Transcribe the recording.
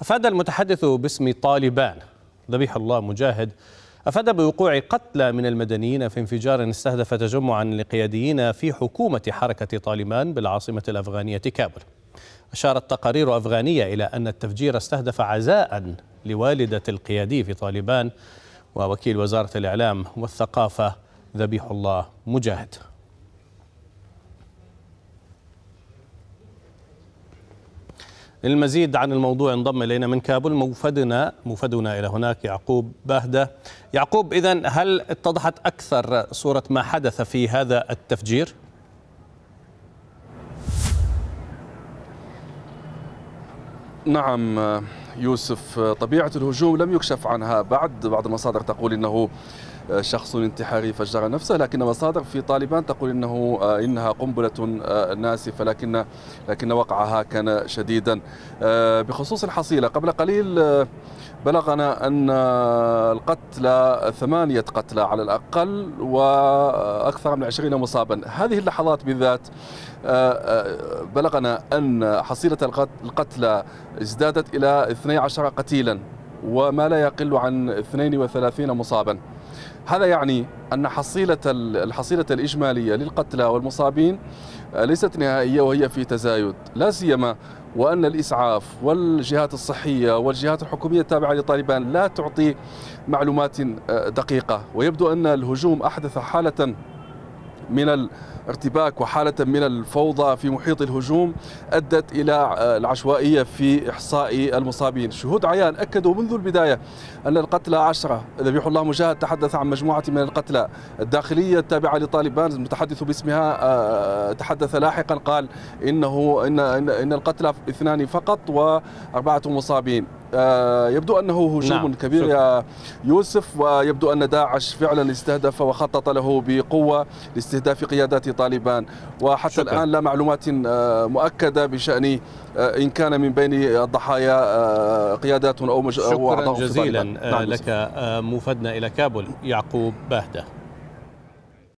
أفاد المتحدث باسم طالبان ذبيح الله مجاهد بوقوع قتلى من المدنيين في انفجار استهدف تجمعا لقياديين في حكومة حركة طالبان بالعاصمة الأفغانية كابول. أشارت تقارير أفغانية إلى أن التفجير استهدف عزاء لوالدة القيادي في طالبان ووكيل وزارة الإعلام والثقافة ذبيح الله مجاهد. للمزيد عن الموضوع انضم إلينا من كابول موفدنا إلى هناك يعقوب باهدة. يعقوب، إذن هل اتضحت أكثر صورة ما حدث في هذا التفجير؟ نعم يوسف، طبيعة الهجوم لم يكشف عنها بعض المصادر تقول إنه شخص انتحاري فجر نفسه، لكن مصادر في طالبان تقول إنها قنبلة ناسفة، لكن وقعها كان شديدا. بخصوص الحصيلة، قبل قليل بلغنا أن القتلى 8 قتلى على الأقل وأكثر من 20 مصابا. هذه اللحظات بالذات بلغنا أن حصيلة القتلى ازدادت إلى 12 قتيلا وما لا يقل عن 32 مصابا. هذا يعني أن الحصيلة الإجمالية للقتلى والمصابين ليست نهائية وهي في تزايد، لا سيما وأن الإسعاف والجهات الصحية والجهات الحكومية التابعة لطالبان لا تعطي معلومات دقيقة. ويبدو أن الهجوم أحدث حالة من الارتباك وحالة من الفوضى في محيط الهجوم أدت إلى العشوائية في إحصاء المصابين. شهود عيان أكدوا منذ البداية أن القتلى 10. ذبيح الله مجاهد تحدث عن مجموعة من القتلى. الداخلية التابعة لطالبان المتحدث باسمها تحدث لاحقا قال إن القتلى 2 فقط و4 مصابين. يبدو أنه هجوم كبير يا يوسف، ويبدو أن داعش فعلا استهدف وخطط له بقوة لاستهداف قيادات طالبان، وحتى الآن لا معلومات مؤكدة بشأن إن كان من بين الضحايا قيادات أو شكرا جزيلا لك موفدنا إلى كابول يعقوب باهدة.